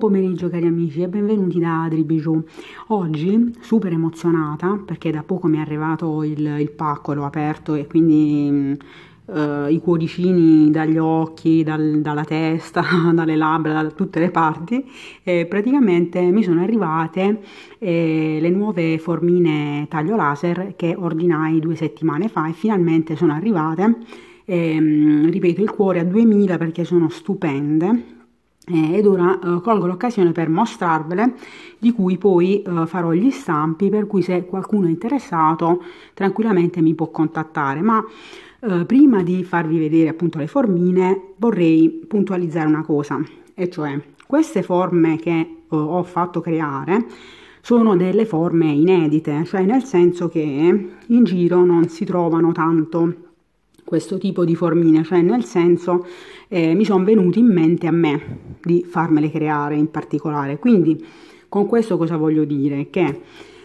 pomeriggio cari amici e benvenuti da Adri Bijou. Oggi super emozionata perché da poco mi è arrivato il pacco, l'ho aperto e quindi i cuoricini dagli occhi, dalla testa, dalle labbra, da tutte le parti. Praticamente mi sono arrivate le nuove formine taglio laser che ordinai 2 settimane fa e finalmente sono arrivate. Ripeto, il cuore a 2000 perché sono stupende. Ed ora colgo l'occasione per mostrarvele, di cui poi farò gli stampi, per cui se qualcuno è interessato tranquillamente mi può contattare. Ma prima di farvi vedere appunto le formine vorrei puntualizzare una cosa, e cioè queste forme che ho fatto creare sono delle forme inedite, cioè nel senso che in giro non si trovano tanto questo tipo di formine, cioè nel senso mi sono venuti in mente a me di farmele creare in particolare. Quindi con questo cosa voglio dire? Che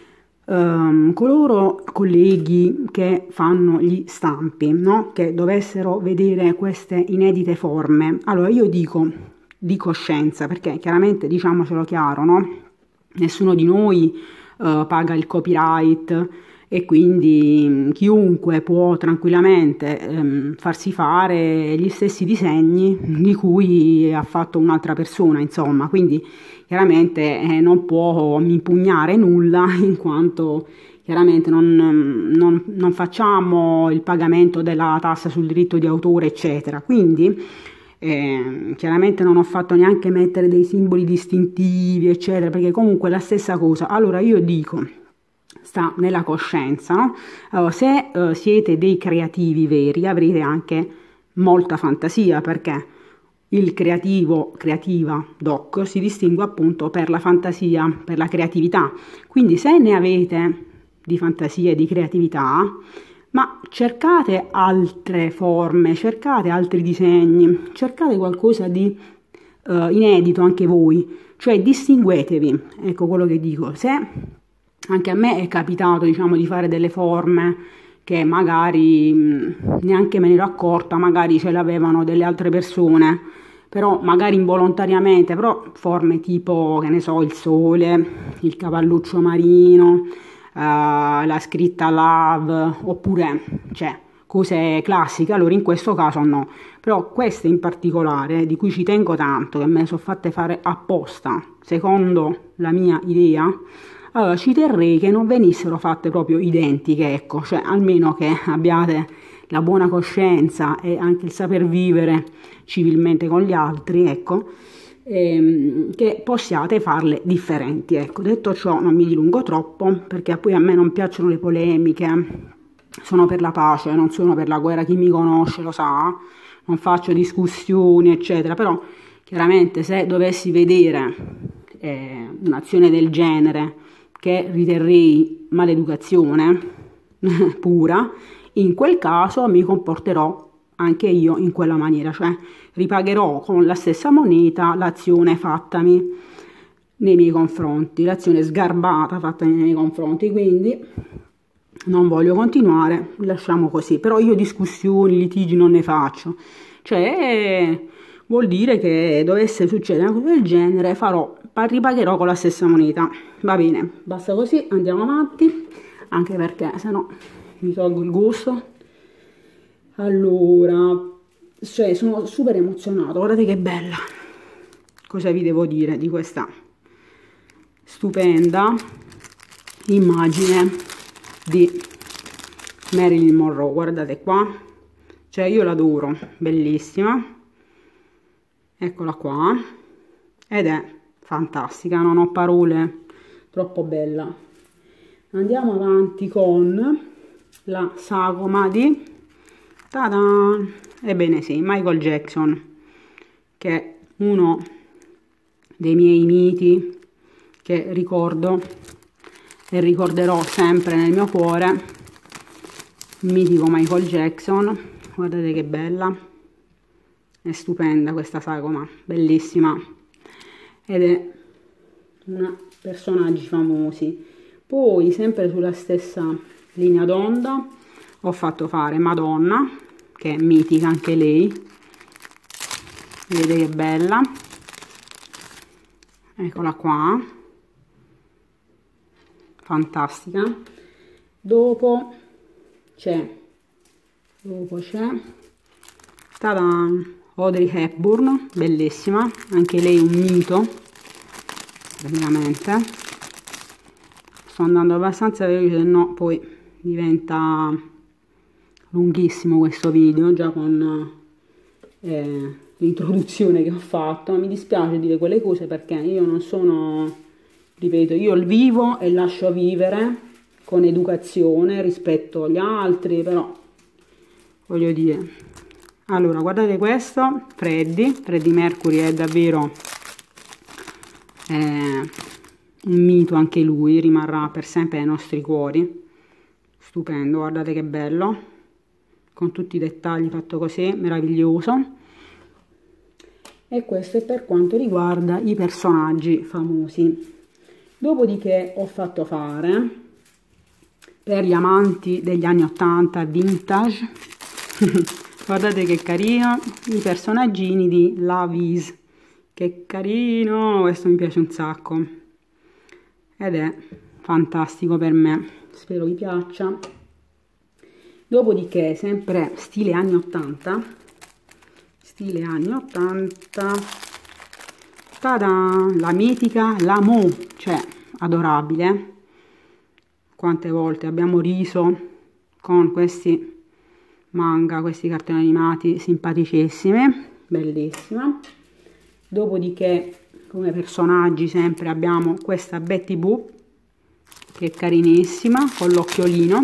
coloro colleghi che fanno gli stampi, no? Che dovessero vedere queste inedite forme, allora io dico di coscienza, perché chiaramente diciamocelo chiaro, no? Nessuno di noi paga il copyright e quindi chiunque può tranquillamente farsi fare gli stessi disegni di cui ha fatto un'altra persona, insomma, quindi chiaramente non può impugnare nulla, in quanto chiaramente non facciamo il pagamento della tassa sul diritto di autore, eccetera. Quindi chiaramente non ho fatto neanche mettere dei simboli distintivi, eccetera, perché comunque è la stessa cosa. Allora io dico, sta nella coscienza, no? Allora, se siete dei creativi veri avrete anche molta fantasia, perché il creativa doc si distingue appunto per la fantasia, per la creatività. Quindi se ne avete di fantasia e di creatività, ma cercate altre forme, cercate altri disegni, cercate qualcosa di inedito anche voi, cioè distinguetevi. Ecco quello che dico. Se anche a me è capitato, diciamo, di fare delle forme che magari neanche me ne ero accorta, magari ce l'avevano delle altre persone, però magari involontariamente, però forme tipo, che ne so, il sole, il cavalluccio marino, la scritta love, oppure, cioè, cose classiche. Allora in questo caso no, però queste in particolare, di cui ci tengo tanto, che me le sono fatte fare apposta, secondo la mia idea, allora ci terrei che non venissero fatte proprio identiche, ecco, cioè almeno che abbiate la buona coscienza e anche il saper vivere civilmente con gli altri, ecco, che possiate farle differenti, ecco. Detto ciò non mi dilungo troppo, perché poi a me non piacciono le polemiche, sono per la pace, non sono per la guerra, chi mi conosce lo sa, non faccio discussioni, eccetera, però chiaramente se dovessi vedere un'azione del genere, che riterrei maleducazione pura, in quel caso mi comporterò anche io in quella maniera, cioè ripagherò con la stessa moneta l'azione fattami nei miei confronti, l'azione sgarbata fattami nei miei confronti. Quindi non voglio continuare, lasciamo così. Però io discussioni, litigi non ne faccio, cioè vuol dire che dovesse succedere una cosa del genere ripagherò con la stessa moneta. Va bene, basta così, andiamo avanti, anche perché se no mi tolgo il gusto. Allora, cioè sono super emozionata, guardate che bella. Cosa vi devo dire di questa stupenda immagine di Marilyn Monroe? Guardate qua, cioè io l'adoro, bellissima, eccola qua, ed è fantastica, non ho parole, troppo bella. Andiamo avanti con la sagoma di tada! Ebbene sì, Michael Jackson, che è uno dei miei miti che ricordo e ricorderò sempre nel mio cuore. Mitico Michael Jackson, guardate che bella, è stupenda questa sagoma, bellissima, ed è una personaggi famosi. Poi sempre sulla stessa linea d'onda ho fatto fare Madonna, che è mitica anche lei, vedete che bella, eccola qua, fantastica. Dopo c'è tada, Audrey Hepburn, bellissima, anche lei un mito praticamente. Sto andando abbastanza veloce, se no poi diventa lunghissimo questo video già con l'introduzione che ho fatto. Mi dispiace dire quelle cose perché io non sono, ripeto, io vivo e lascio vivere con educazione rispetto agli altri, però voglio dire. Allora, guardate questo, Freddie Mercury è davvero un mito anche lui, rimarrà per sempre nei nostri cuori. Stupendo, guardate che bello, con tutti i dettagli fatto così, meraviglioso. E questo è per quanto riguarda i personaggi famosi. Dopodiché ho fatto fare, per gli amanti degli anni 80 vintage, guardate che carino, i personaggini di Love Is, che carino, questo mi piace un sacco ed è fantastico per me, spero vi piaccia. Dopodiché sempre stile anni 80, tada, la mitica Lamo, cioè adorabile, quante volte abbiamo riso con questi manga, questi cartoni animati simpaticissimi, bellissima. Dopodiché come personaggi sempre abbiamo questa Betty Boop che è carinissima con l'occhiolino,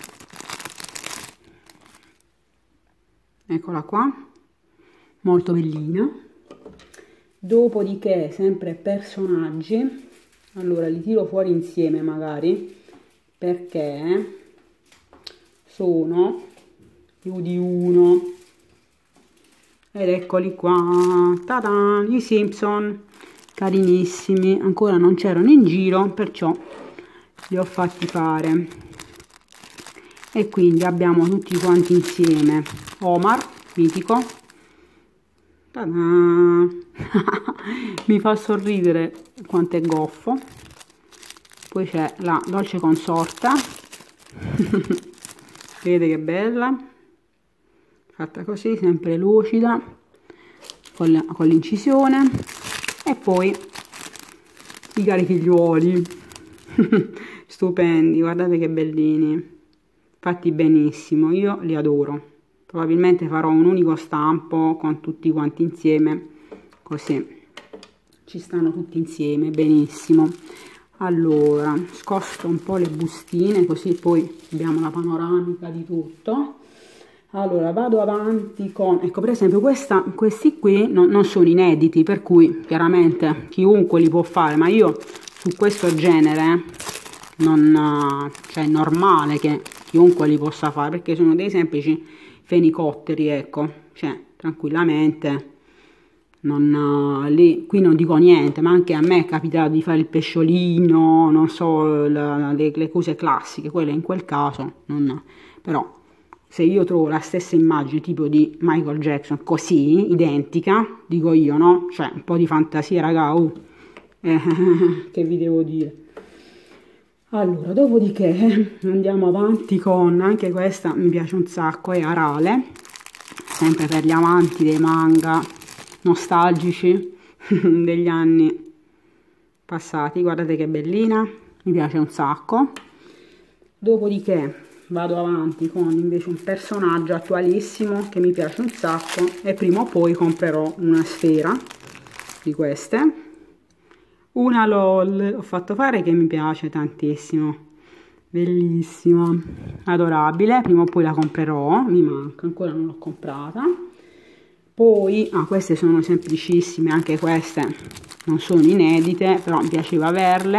eccola qua, molto bellina. Dopodiché sempre personaggi, allora li tiro fuori insieme magari perché sono più di uno ed eccoli qua, tada, i Simpson, carinissimi, ancora non c'erano in giro perciò li ho fatti fare. E quindi abbiamo tutti quanti insieme Omar, mitico, tada. Mi fa sorridere quanto è goffo. Poi c'è la dolce consorta vedete che bella, fatta così, sempre lucida, con l'incisione. E poi i cari figliuoli stupendi, guardate che bellini, fatti benissimo, io li adoro. Probabilmente farò un unico stampo con tutti quanti insieme, così ci stanno tutti insieme benissimo. Allora, scosto un po' le bustine così poi abbiamo la panoramica di tutto. Allora vado avanti con, ecco per esempio questi qui non sono inediti, per cui chiaramente chiunque li può fare, ma io su questo genere cioè è normale che chiunque li possa fare perché sono dei semplici fenicotteri, ecco, cioè tranquillamente qui non dico niente, ma anche a me è capitato di fare il pesciolino, non so, le cose classiche, quelle in quel caso però se io trovo la stessa immagine tipo di Michael Jackson così identica, dico io, no? Cioè un po' di fantasia, raga, che vi devo dire. Allora, dopodiché andiamo avanti con, anche questa mi piace un sacco, è Arale, sempre per gli amanti dei manga nostalgici degli anni passati, guardate che bellina, mi piace un sacco. Dopodiché vado avanti con invece un personaggio attualissimo che mi piace un sacco e prima o poi comprerò una sfera di queste. Una LOL ho fatto fare che mi piace tantissimo, bellissima, adorabile, prima o poi la comprerò, mi manca, ancora non l'ho comprata. Poi, queste sono semplicissime, anche queste non sono inedite, però mi piaceva averle,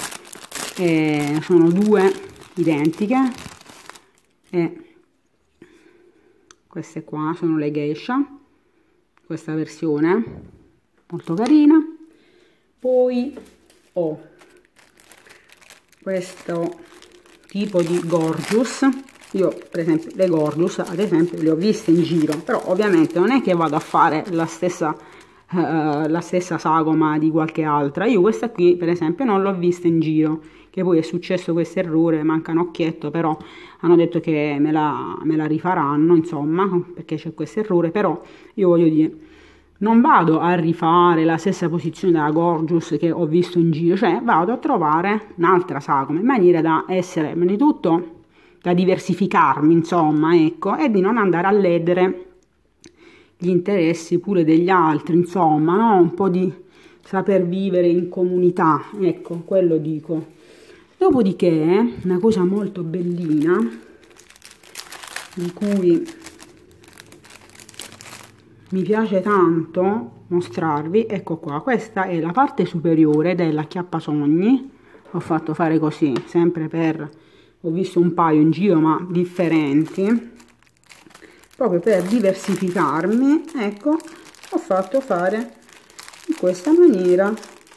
sono due identiche, e queste qua sono le geisha, questa versione molto carina. Poi ho questo tipo di Gorgeous, io per esempio le Gorgeous ad esempio le ho viste in giro, però ovviamente non è che vado a fare la stessa la stessa sagoma di qualche altra. Io questa qui per esempio non l'ho vista in giro, che poi è successo questo errore, manca un occhietto, però hanno detto che me la rifaranno, insomma, perché c'è questo errore, però io voglio dire, non vado a rifare la stessa posizione della Gorgeous che ho visto in giro, cioè vado a trovare un'altra sagoma in maniera da essere, prima di tutto, da diversificarmi, insomma, ecco, e di non andare a ledere gli interessi pure degli altri, insomma, no? Un po' di saper vivere in comunità, ecco, quello dico. Dopodiché, una cosa molto bellina, di cui mi piace tanto mostrarvi, ecco qua, questa è la parte superiore della acchiappasogni, ho fatto fare così, sempre per, ho visto un paio in giro ma differenti, proprio per diversificarmi, ecco, ho fatto fare in questa maniera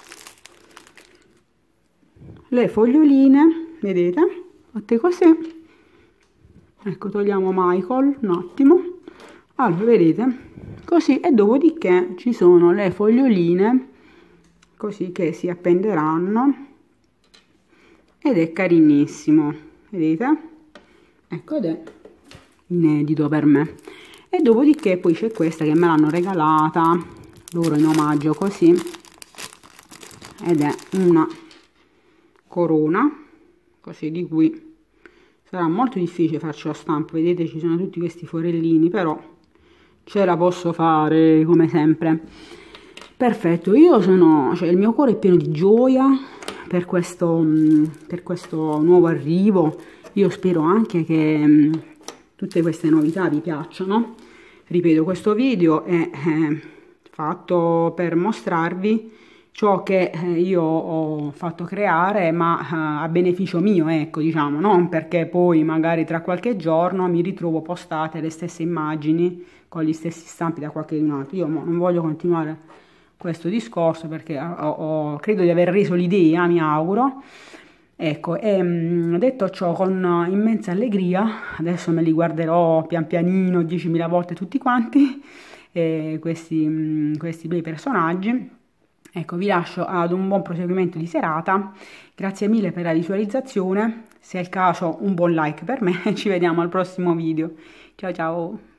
le foglioline, vedete, fatte così, ecco, togliamo Michael un attimo, allora vedete, così, e dopodiché ci sono le foglioline così che si appenderanno ed è carinissimo, vedete, ecco, ed è inedito per me. E dopodiché poi c'è questa che me l'hanno regalata loro in omaggio così, ed è una corona così, di cui sarà molto difficile farci la stampa, vedete ci sono tutti questi forellini, però ce la posso fare come sempre. Perfetto, io sono, cioè il mio cuore è pieno di gioia per questo nuovo arrivo. Io spero anche che tutte queste novità vi piacciono. Ripeto, questo video è fatto per mostrarvi ciò che io ho fatto creare, ma a beneficio mio, ecco, diciamo, non perché poi magari tra qualche giorno mi ritrovo postate le stesse immagini con gli stessi stampi da qualche altro. Io non voglio continuare questo discorso perché credo di aver reso l'idea, mi auguro. Ecco, e detto ciò, con immensa allegria, adesso me li guarderò pian pianino 10.000 volte tutti quanti, questi bei personaggi. Ecco, vi lascio ad un buon proseguimento di serata, grazie mille per la visualizzazione, se è il caso un buon like per me, ci vediamo al prossimo video, ciao ciao!